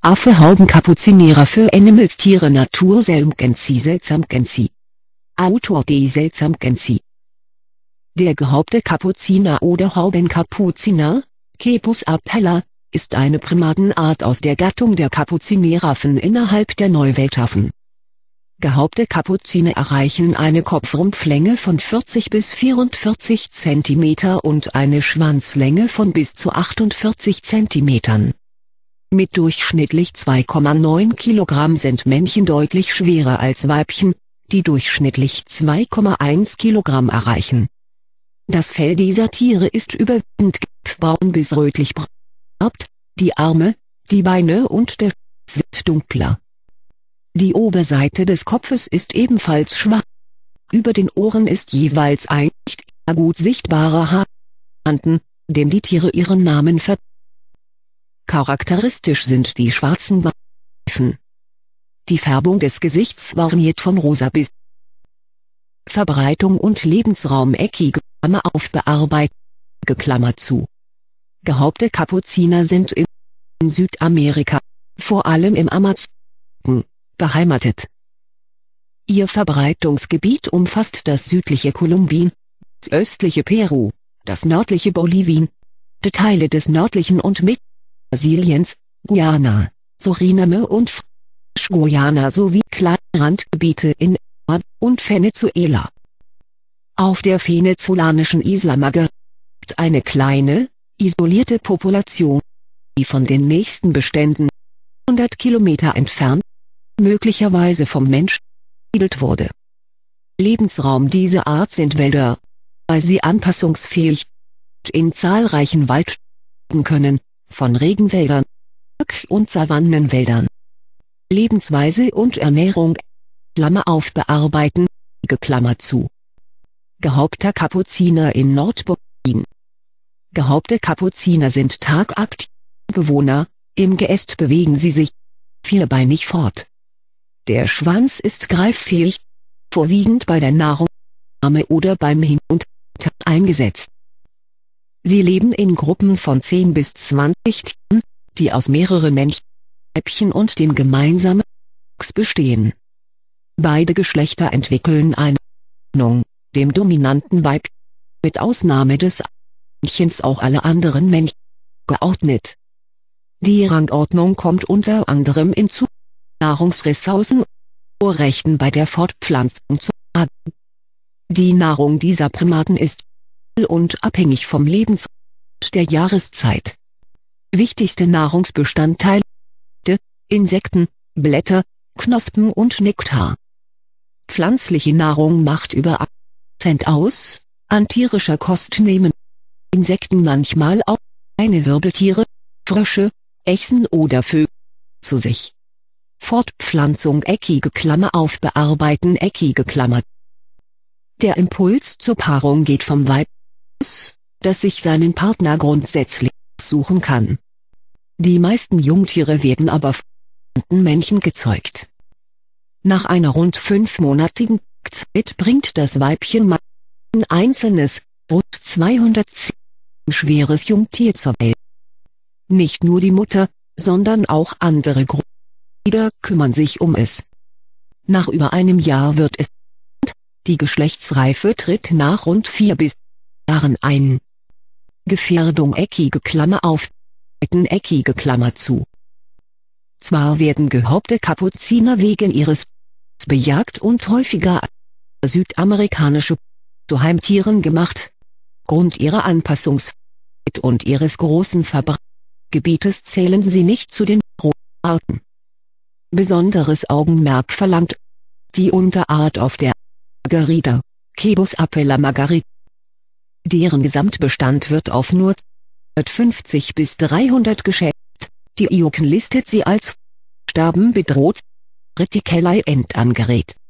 Affe Haubenkapuzinera für Animals Tiere Natur Selmgensi. Autor D. Selmgensi. Der gehauchte Kapuziner oder Haubenkapuziner, Cepus apella, ist eine Primatenart aus der Gattung der Kapuzineraffen innerhalb der Neuweltaffen. Gehaupte Kapuziner erreichen eine Kopfrumpflänge von 40 bis 44 cm und eine Schwanzlänge von bis zu 48 cm. Mit durchschnittlich 2,9 kg sind Männchen deutlich schwerer als Weibchen, die durchschnittlich 2,1 kg erreichen. Das Fell dieser Tiere ist überwiegend gelbbraun bis rötlich gefärbt, die Arme, die Beine und der Schwanz sind dunkler. Die Oberseite des Kopfes ist ebenfalls schwarz. Über den Ohren ist jeweils ein nicht gut sichtbarer Haar vorhanden, dem die Tiere ihren Namen verdanken. Charakteristisch sind die schwarzen Wangen. Die Färbung des Gesichts variiert von rosa bis Verbreitung und Lebensraum eckige Klammer auf bearbeitet, Klammer zu. Gehaupte Kapuziner sind in Südamerika, vor allem im Amazon, beheimatet. Ihr Verbreitungsgebiet umfasst das südliche Kolumbien, das östliche Peru, das nördliche Bolivien, Teile des nördlichen und Brasiliens, Guyana, Suriname und French-Guayana sowie kleine Randgebiete in Ecuador und Venezuela. Auf der venezolanischen Isla Margarita eine kleine, isolierte Population, die von den nächsten Beständen 100 Kilometer entfernt, möglicherweise vom Menschen besiedelt wurde. Lebensraum dieser Art sind Wälder, weil sie anpassungsfähig in zahlreichen Waldstücken können, von Regenwäldern und Savannenwäldern. Lebensweise und Ernährung, Klammer auf bearbeiten, Klammer zu. Gehaupter Kapuziner in Nordbolivien. Gehaupte Kapuziner sind tagaktive Bewohner, im Geäst bewegen sie sich vierbeinig fort. Der Schwanz ist greiffähig, vorwiegend bei der Nahrungsaufnahme oder beim Hin- und Her eingesetzt. Sie leben in Gruppen von 10 bis 20 Tieren, die aus mehreren Männchen, Weibchen und dem gemeinsamen Wuchs bestehen. Beide Geschlechter entwickeln eine Ordnung, dem dominanten Weibchen, mit Ausnahme des Männchens auch alle anderen Männchen, geordnet. Die Rangordnung kommt unter anderem in Nahrungsressourcen und Vorrechten bei der Fortpflanzung zu tragen. Die Nahrung dieser Primaten ist und abhängig vom Lebensraum und der Jahreszeit. Wichtigste Nahrungsbestandteile: Insekten, Blätter, Knospen und Nektar. Pflanzliche Nahrung macht über 8% aus, an tierischer Kost nehmen Insekten manchmal auch kleine Wirbeltiere, Frösche, Echsen oder Vögel zu sich. Fortpflanzung eckige Klammer auf bearbeiten eckige Klammer. Der Impuls zur Paarung geht vom Weib aus, das sich seinen Partner grundsätzlich suchen kann. Die meisten Jungtiere werden aber von Männchen gezeugt. Nach einer rund 5-monatigen Zeit bringt das Weibchen ein einzelnes, rund 210 schweres Jungtier zur Welt. Nicht nur die Mutter, sondern auch andere Gruppenmitglieder kümmern sich um es. Nach über einem Jahr wird es die Geschlechtsreife tritt nach rund 4 bis Jahren ein. Gefährdung eckige Klammer auf, eckige Klammer zu. Zwar werden gehaupte Kapuziner wegen ihres bejagt und häufiger als südamerikanische zu Heimtieren gemacht. Aufgrund ihrer Anpassungsfähigkeit und ihres großen Verbreitungsgebietes zählen sie nicht zu den Arten. Besonderes Augenmerk verlangt die Unterart auf der Margarita, Cepus apella margarita. Deren Gesamtbestand wird auf nur 150 bis 300 geschätzt. Die IUCN listet sie als sterbenbedroht, Reticulae endangerät.